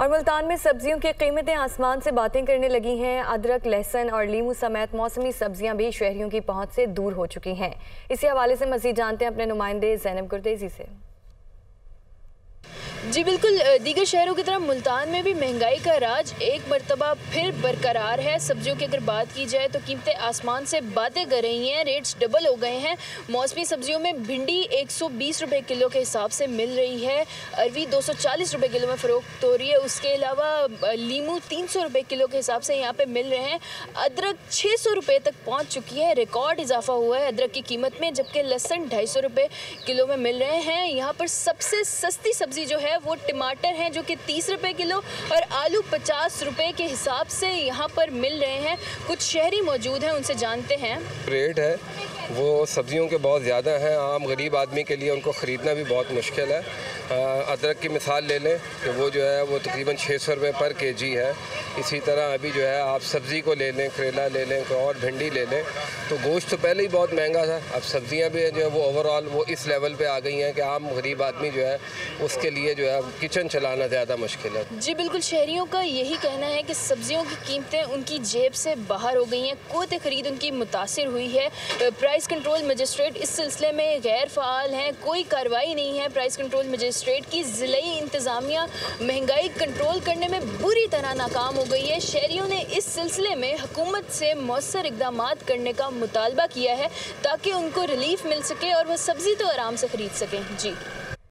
और मुल्तान में सब्जियों की कीमतें आसमान से बातें करने लगी हैं। अदरक, लहसुन और लीमू समेत मौसमी सब्जियां भी शहरियों की पहुंच से दूर हो चुकी हैं। इसी हवाले से मज़ीद जानते हैं अपने नुमाइंदे ज़ैनब गुरदेजी से। जी बिल्कुल, दीगर शहरों की तरह मुल्तान में भी महंगाई का राज एक मरतबा फिर बरकरार है। सब्जियों की अगर बात की जाए तो कीमतें आसमान से बातें कर रही हैं, रेट्स डबल हो गए हैं। मौसमी सब्जियों में भिंडी 120 रुपये किलो के हिसाब से मिल रही है, अरवी 240 रुपये किलो में फ़रोख्त हो रही है। उसके अलावा लीमू 300 रुपये किलो के हिसाब से यहाँ पर मिल रहे हैं। अदरक 600 रुपये तक पहुँच चुकी है, रिकॉर्ड इजाफा हुआ है अदरक की कीमत में, जबकि लहसुन 250 रुपये किलो में मिल रहे हैं। यहाँ पर सबसे सस्ती सब्ज़ी जो है वो टमाटर हैं, जो कि 30 रुपये किलो, और आलू 50 रुपये के हिसाब से यहाँ पर मिल रहे हैं। कुछ शहरी मौजूद हैं, उनसे जानते हैं। रेट है वो सब्जियों के बहुत ज़्यादा हैं, आम गरीब आदमी के लिए उनको ख़रीदना भी बहुत मुश्किल है। अदरक की मिसाल ले लें कि वो जो है वो तकरीबन 600 रुपये पर केजी है। इसी तरह अभी जो है आप सब्ज़ी को ले लें, करेला ले लें और भिंडी ले लें, तो गोश्त तो पहले ही बहुत महंगा था, अब सब्ज़ियाँ भी जो है वो ओवरऑल वो इस लेवल पे आ गई हैं कि आम गरीब आदमी जो है उसके लिए जो है किचन चलाना ज़्यादा मुश्किल है। जी बिल्कुल, शहरियों का यही कहना है कि सब्जियों की कीमतें उनकी जेब से बाहर हो गई हैं, क़ुव्वत ख़रीद उनकी मुतासिर हुई है। प्राइस कंट्रोल मजिस्ट्रेट इस सिलसिले में गैर फ़ाल हैं, कोई कार्रवाई नहीं है प्राइस कंट्रोल मजिस्ट्रेट की। ज़िलाई इंतज़ामिया महंगाई कंट्रोल करने में बुरी तरह नाकाम हो गई है। शहरियों ने इस सिलसिले में हुकूमत से मौसर इक़दामात करने का मुतालबा किया है ताकि उनको रिलीफ मिल सके और वह सब्ज़ी तो आराम से ख़रीद सकें। जी।